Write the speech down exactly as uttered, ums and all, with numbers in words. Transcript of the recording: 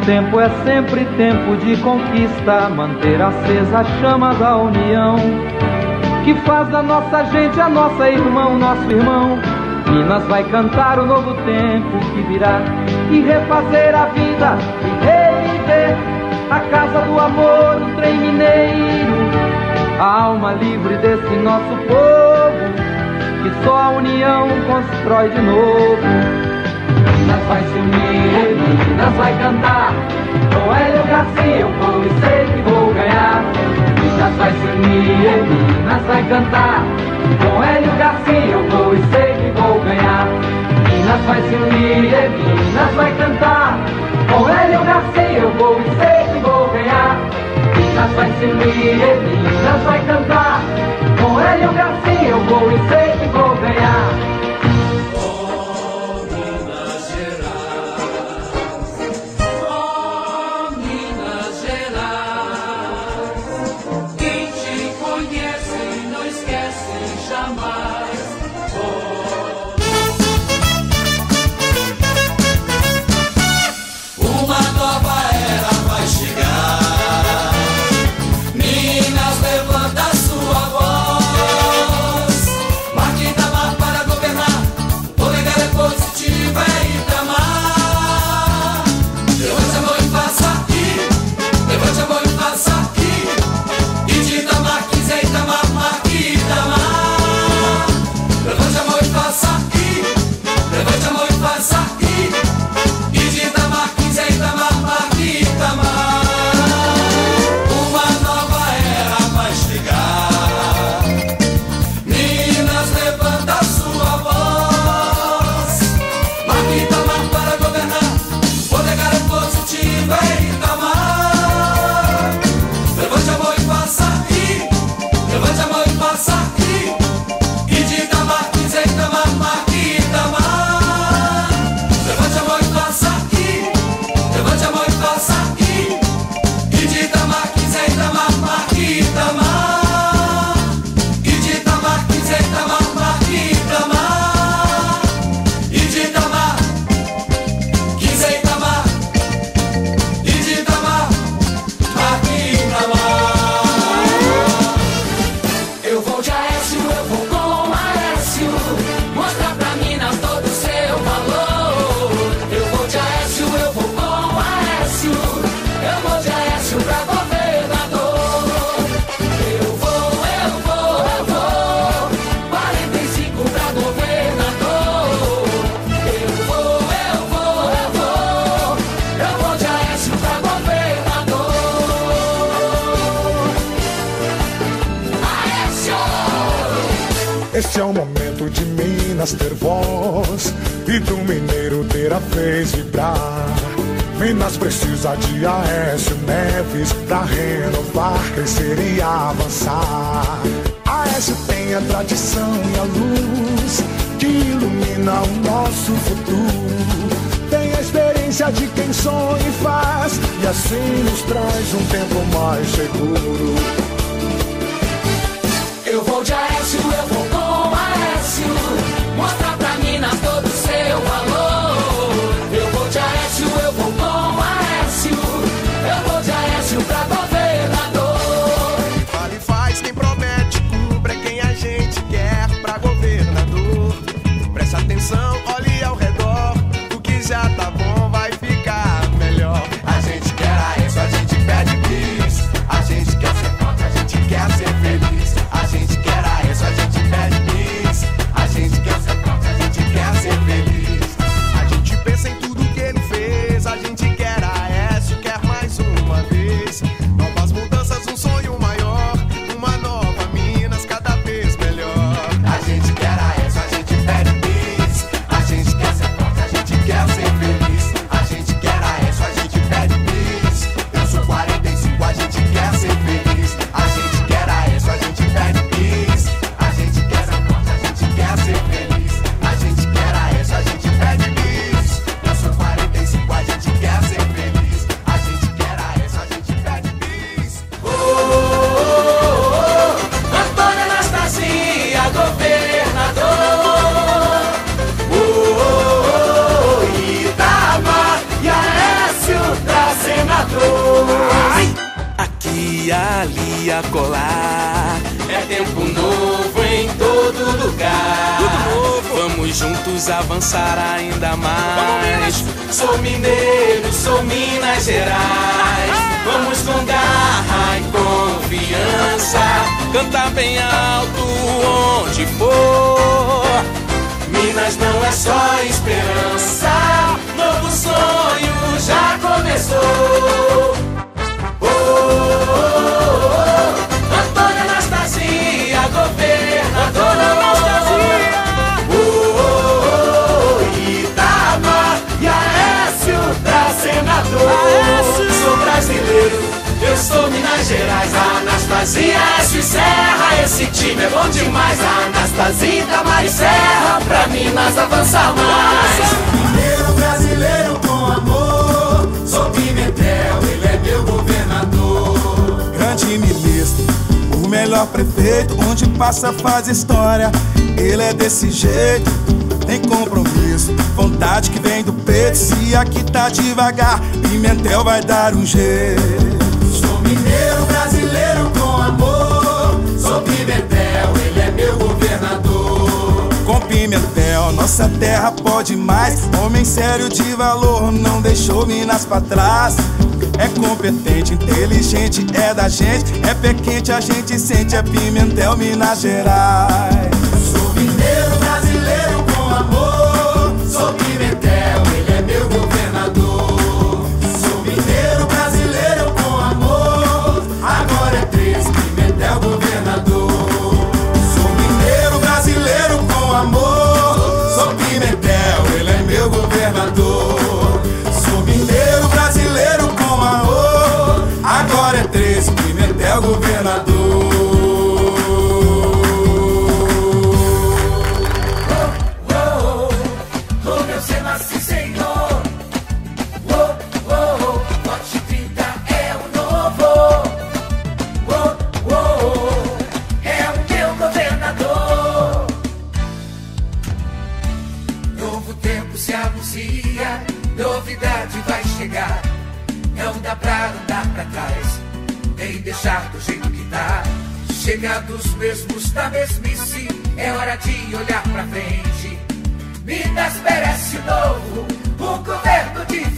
tempo é sempre tempo de conquista, manter acesa a chama da união, que faz da nossa gente a nossa irmão, nosso irmão. Minas vai cantar o novo tempo que virá e refazer a vida e reviver a casa do amor, o trem mineiro, a alma livre desse nosso povo, que só a união constrói de novo. Minas vai se unir, Minas vai cantar, com Hélio Garcia eu vou e sei que vou ganhar. Minas vai se unir, Minas vai cantar, com Hélio Garcia eu vou e sei que vou ganhar. Minas vai se unir, Minas vai cantar, com Hélio Garcia eu vou e sei que vou ganhar. Minas vai se unir, Minas vai cantar, com Hélio Garcia eu vou e sei que vou ganhar. Este é o momento de Minas ter voz e do mineiro ter a vez vibrar. Minas precisa de Aécio Neves pra renovar, crescer e avançar. Aécio tem a tradição e a luz que ilumina o nosso futuro. Tem a experiência de quem sonha e faz, e assim nos traz um tempo mais seguro. Eu vou de Aécio, eu vou com Aécio, mostrar pra Minas todo o seu valor. Eu vou de Aécio, eu vou com Aécio, eu vou de Aécio pra governador. Quem fala e faz, quem promete, cumpre, é quem a gente quer pra governador. Presta atenção, olhe ao redor, o que já tá bom vai ficar melhor. A gente quer Aécio, a gente pede bis, a gente quer ser forte, a gente e juntos avançar ainda mais. Sou mineiro, sou Minas Gerais. Vamos com garra e confiança, cantar bem alto onde for. Minas não é só esperança, novo sonho já começou. Oh, oh, oh, oh. Antônia Anastasia, governadora Anastasia. Oh, oh, oh. Itaba e Aécio pra senador. Aécio. Sou brasileiro, eu sou Minas Gerais. Anastasia, Aécio e Serra, esse time é bom demais. Anastasia, Itamar e Serra, pra Minas avançar mais. Mineiro brasileiro com amor, sou Pimentel, ele é meu governador. Grande ministro, o melhor prefeito, onde passa faz história. Ele é desse jeito, tem compromisso, vontade que vem do peito. Se aqui tá devagar, Pimentel vai dar um jeito. Sou mineiro brasileiro com amor, sou Pimentel, ele é meu governador. Com Pimentel, nossa terra pode mais. Homem sério de valor, não deixou Minas pra trás. É competente, inteligente, é da gente. É pé quente, a gente sente, é Pimentel, Minas Gerais. Sou mineiro brasileiro com amor, sou Pimentel, ele é meu governador. Sou mineiro brasileiro com amor, agora é três, Pimentel governador. Sou mineiro brasileiro com amor, sou Pimentel, ele é meu governador. Sou mineiro brasileiro com amor, agora é três, Pimentel governador. Novidade vai chegar, não dá pra andar pra trás, nem deixar do jeito que tá. Chega dos mesmos da mesmice, é hora de olhar pra frente. Minas merece novo, um governo diferente.